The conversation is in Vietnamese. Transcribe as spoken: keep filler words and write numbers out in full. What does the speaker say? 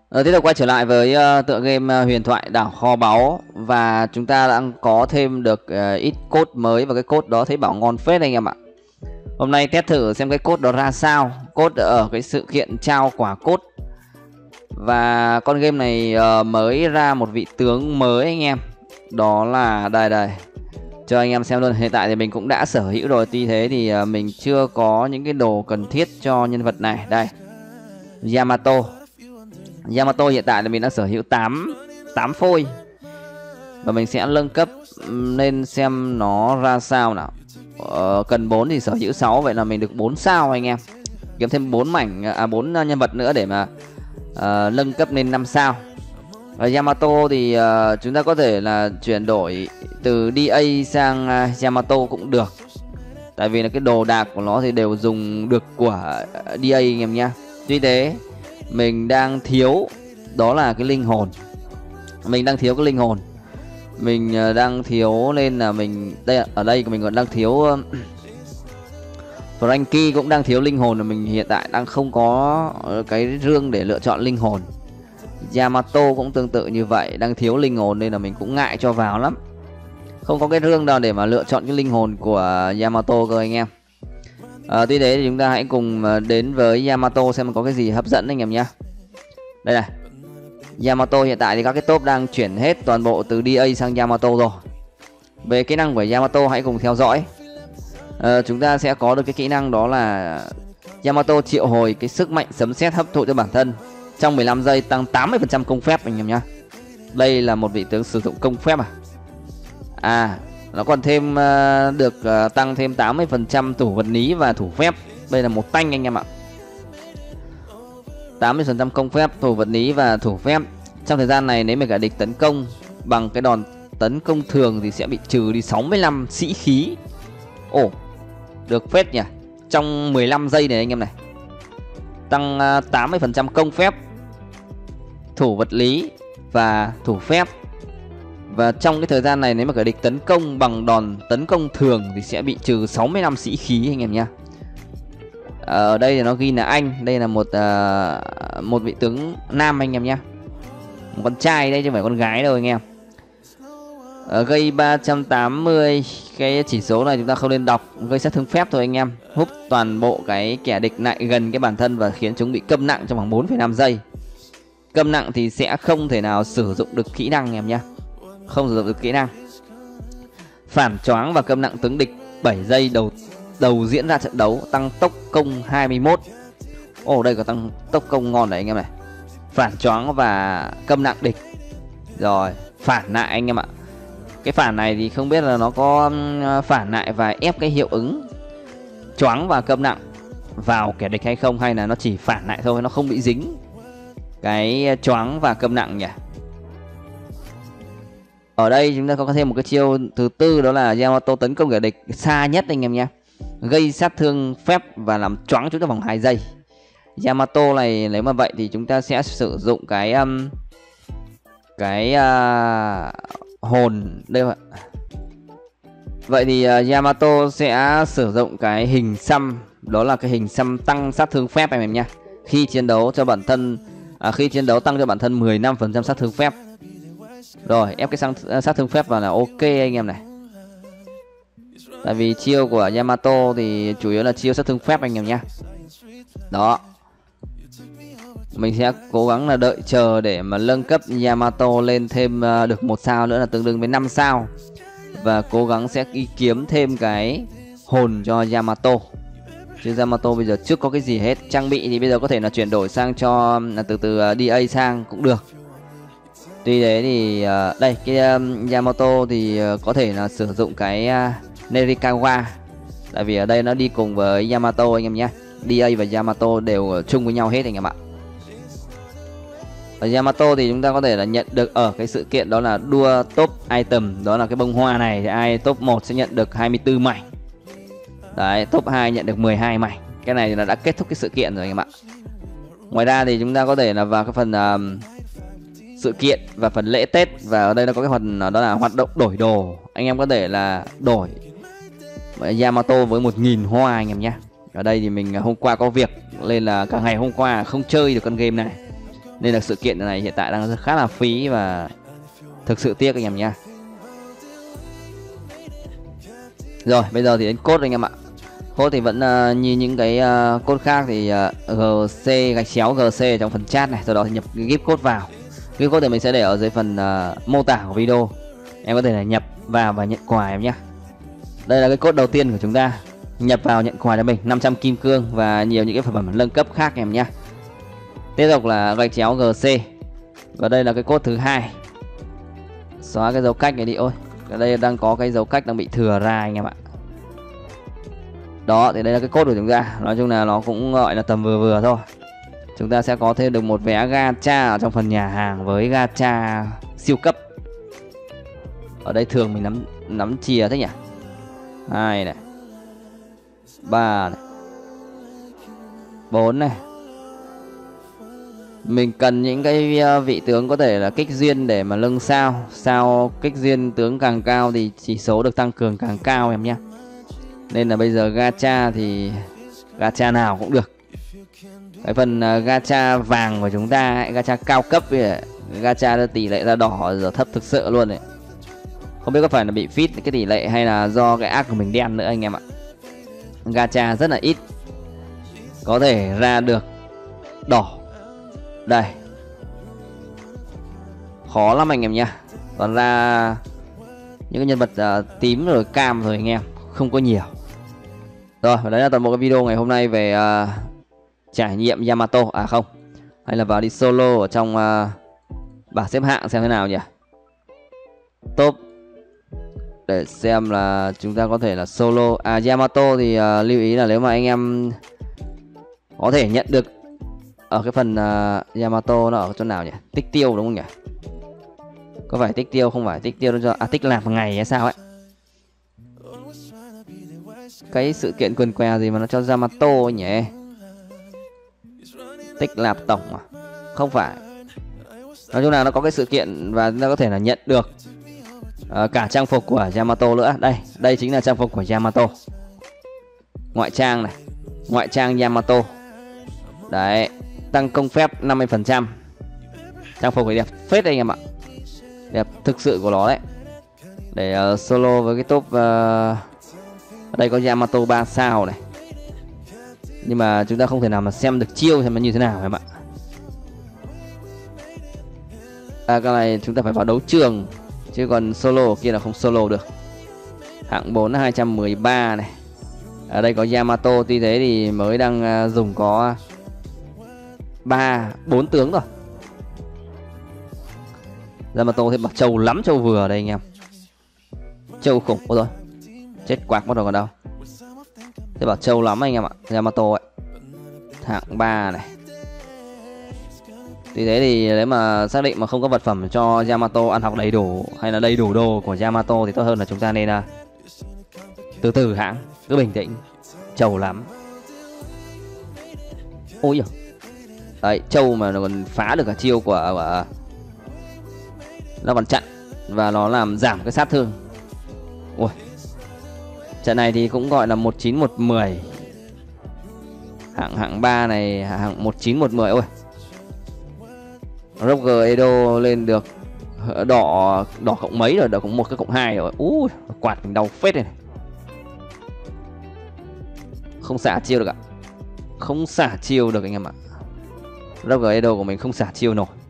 Ờ, tiếp tục quay trở lại với uh, tựa game uh, huyền thoại đảo kho báu. Và chúng ta đang có thêm được uh, ít code mới. Và cái code đó thấy bảo ngon phết anh em ạ. Hôm nay test thử xem cái code đó ra sao. Code ở cái sự kiện trao quả code. Và con game này uh, mới ra một vị tướng mới anh em. Đó là đây đây, cho anh em xem luôn. Hiện tại thì mình cũng đã sở hữu rồi. Tuy thế thì uh, mình chưa có những cái đồ cần thiết cho nhân vật này. Đây, Yamato. Yamato hiện tại là mình đã sở hữu tám tám phôi. Và mình sẽ nâng cấp lên xem nó ra sao nào. ờ, Cần bốn thì sở hữu sáu. Vậy là mình được bốn sao anh em. Kiếm thêm bốn mảnh à bốn nhân vật nữa để mà uh, nâng cấp lên năm sao. Và Yamato thì uh, chúng ta có thể là chuyển đổi từ đê a sang uh, Yamato cũng được. Tại vì là cái đồ đạc của nó thì đều dùng được của đê a anh em nhá. Tuy thế mình đang thiếu đó là cái linh hồn. Mình đang thiếu cái linh hồn. Mình đang thiếu nên là mình đây ở đây của mình còn đang thiếu uh, Frankie cũng đang thiếu linh hồn. Là mình hiện tại đang không có cái rương để lựa chọn linh hồn. Yamato cũng tương tự như vậy, đang thiếu linh hồn nên là mình cũng ngại cho vào lắm. Không có cái rương nào để mà lựa chọn cái linh hồn của Yamato cơ anh em. À, tuy thế thì chúng ta hãy cùng đến với Yamato xem có cái gì hấp dẫn anh em nhé. Đây này, Yamato hiện tại thì các cái top đang chuyển hết toàn bộ từ đê a sang Yamato rồi. Về kỹ năng của Yamato hãy cùng theo dõi. à, Chúng ta sẽ có được cái kỹ năng đó là Yamato triệu hồi cái sức mạnh sấm sét hấp thụ cho bản thân trong mười lăm giây, tăng tám mươi phần trăm công phép anh em nhé. Đây là một vị tướng sử dụng công phép à. À, nó còn thêm uh, được uh, tăng thêm tám mươi phần trăm thủ vật lý và thủ phép. Đây là một tanh anh em ạ. tám mươi phần trăm công phép, thủ vật lý và thủ phép. Trong thời gian này nếu mà cả địch tấn công bằng cái đòn tấn công thường thì sẽ bị trừ đi sáu mươi lăm sĩ khí. Ồ, được phết nhỉ. Trong mười lăm giây này anh em này. Tăng uh, tám mươi phần trăm công phép, thủ vật lý và thủ phép. Và trong cái thời gian này nếu mà kẻ địch tấn công bằng đòn tấn công thường thì sẽ bị trừ sáu mươi lăm sĩ khí anh em nhá. Ở đây thì nó ghi là anh, đây là một uh, một vị tướng nam anh em nhá. Một con trai đây chứ không phải con gái đâu anh em. uh, Gây ba trăm tám mươi. Cái chỉ số này chúng ta không nên đọc. Gây sát thương phép thôi anh em. Hút toàn bộ cái kẻ địch lại gần cái bản thân và khiến chúng bị câm nặng trong vòng bốn phẩy năm giây. Câm nặng thì sẽ không thể nào sử dụng được kỹ năng em nhá. Không sử dụng được kỹ năng. Phản choáng và câm nặng tướng địch bảy giây đầu đầu diễn ra trận đấu, tăng tốc công hai mươi mốt. Ồ, đây có tăng tốc công ngon đấy anh em này. Phản choáng và câm nặng địch. Rồi, phản lại anh em ạ. Cái phản này thì không biết là nó có phản lại và ép cái hiệu ứng choáng và câm nặng vào kẻ địch hay không, hay là nó chỉ phản lại thôi, nó không bị dính cái choáng và câm nặng nhỉ. Ở đây chúng ta có thêm một cái chiêu thứ tư, đó là Yamato tấn công kẻ địch xa nhất anh em nhé. Gây sát thương phép và làm choáng chúng ta vòng hai giây. Yamato này nếu mà vậy thì chúng ta sẽ sử dụng cái um, cái uh, hồn đây ạ. Vậy thì uh, Yamato sẽ sử dụng cái hình xăm, đó là cái hình xăm tăng sát thương phép anh em nhé. Khi chiến đấu cho bản thân à, khi chiến đấu tăng cho bản thân mười lăm phần trăm sát thương phép. Rồi, ép cái sang, sát thương phép vào là ok anh em này. Tại vì chiêu của Yamato thì chủ yếu là chiêu sát thương phép anh em nhé. Đó. Mình sẽ cố gắng là đợi chờ để mà nâng cấp Yamato lên thêm được một sao nữa, là tương đương với năm sao. Và cố gắng sẽ đi kiếm thêm cái hồn cho Yamato. Chứ Yamato bây giờ chưa có cái gì hết. Trang bị thì bây giờ có thể là chuyển đổi sang cho là từ từ đê a sang cũng được. Tuy thế thì uh, đây cái um, Yamato thì uh, có thể là sử dụng cái uh, Nerikawa. Tại vì ở đây nó đi cùng với Yamato anh em nhé. đê a và Yamato đều chung với nhau hết anh em ạ. Ở Yamato thì chúng ta có thể là nhận được ở cái sự kiện đó là đua top item. Đó là cái bông hoa này thì ai top một sẽ nhận được hai mươi tư mảnh. Đấy, top hai nhận được mười hai mảnh. Cái này thì là đã kết thúc cái sự kiện rồi anh em ạ. Ngoài ra thì chúng ta có thể là vào cái phần uh, sự kiện và phần lễ Tết. Và ở đây nó có cái phần đó là hoạt động đổi đồ. Anh em có thể là đổi Yamato với một nghìn hoa anh em nhé. Ở đây thì mình hôm qua có việc nên là cả ngày hôm qua không chơi được con game này. Nên là sự kiện này hiện tại đang khá là phí và thực sự tiếc anh em nha. Rồi bây giờ thì đến code anh em ạ. Code thì vẫn uh, như những cái uh, code khác thì uh, gc gạch chéo gc trong phần chat này, sau đó thì nhập gift code vào. Gift code thì mình sẽ để ở dưới phần uh, mô tả của video. Em có thể là nhập vào và nhận quà em nhé. Đây là cái code đầu tiên của chúng ta, nhập vào nhận quà cho mình năm trăm kim cương và nhiều những cái phẩm phẩm nâng cấp khác em nhé. Tiếp tục là gạch chéo gc. Và đây là cái code thứ hai. Xóa cái dấu cách này đi. Ôi, ở đây đang có cái dấu cách đang bị thừa ra anh em ạ. Đó thì đây là cái code của chúng ta. Nói chung là nó cũng gọi là tầm vừa vừa thôi. Chúng ta sẽ có thêm được một vé gacha ở trong phần nhà hàng với gacha siêu cấp. Ở đây thường mình nắm nắm chìa thế nhỉ. Hai này, ba này, bốn này. Mình cần những cái vị tướng có thể là kích duyên để mà nâng sao. Sao kích duyên tướng càng cao thì chỉ số được tăng cường càng cao em nhé. Nên là bây giờ gacha thì gacha nào cũng được. Cái phần gacha vàng của chúng ta ấy, gacha cao cấp ấy, gacha tỷ lệ ra đỏ giờ thấp thực sự luôn đấy. Không biết có phải là bị fit cái tỷ lệ hay là do cái ác của mình đen nữa anh em ạ. Gacha rất là ít có thể ra được đỏ. Đây, khó lắm anh em nha. Còn ra những cái nhân vật uh, tím rồi cam rồi anh em không có nhiều. Rồi và đấy là toàn bộ cái video ngày hôm nay về uh, trải nghiệm Yamato. À không, hay là vào đi solo ở trong uh, bảng xếp hạng xem thế nào nhỉ. Top để xem là chúng ta có thể là solo. À Yamato thì uh, lưu ý là nếu mà anh em có thể nhận được ở cái phần uh, Yamato nó ở chỗ nào nhỉ? Tích tiêu đúng không nhỉ? Có phải tích tiêu không phải tích tiêu cho à tích làm một ngày hay sao ấy? Cái sự kiện quần què gì mà nó cho Yamato nhỉ? Tích lạp tổng à? Không phải. Nói chung là nó có cái sự kiện và nó có thể là nhận được uh, cả trang phục của Yamato nữa. Đây, đây chính là trang phục của Yamato. Ngoại trang này, ngoại trang Yamato. Đấy, tăng công phép năm mươi phần trăm. Trang phục thì đẹp phết anh em ạ. Đẹp thực sự của nó đấy. Để uh, solo với cái top uh, ở đây có Yamato ba sao này. Nhưng mà chúng ta không thể nào mà xem được chiêu xem nó như thế nào em ạ. À, cái này chúng ta phải vào đấu trường, chứ còn solo ở kia là không solo được. Hạng bốn là hai trăm mười ba này. Ở đây có Yamato, tuy thế thì mới đang uh, dùng có ba bốn tướng rồi. Yamato thì bật trâu lắm, trâu vừa đây anh em. Trâu khủng. Ôi rồi, chết quạc mất rồi còn đâu. Thế bảo trâu lắm anh em ạ. Yamato ấy, hạng ba này. Tuy thế thì nếu mà xác định mà không có vật phẩm cho Yamato ăn học đầy đủ hay là đầy đủ đồ của Yamato thì tốt hơn là chúng ta nên uh, từ từ hãng, cứ bình tĩnh. Trâu lắm. Ôi giời. Đấy, trâu mà nó còn phá được cả chiêu của, của nó còn chặn và nó làm giảm cái sát thương. Ui, trận này thì cũng gọi là một chín một mười. Hạng hạng ba này hạng một chín một mười. Ôi, Roger Edo lên được đỏ đỏ cộng mấy rồi, đỏ cộng một cái cộng hai rồi. Ui, quạt mình đau phết này. Không xả chiêu được ạ. Không xả chiêu được anh em ạ. Roger Edo của mình không xả chiêu nổi.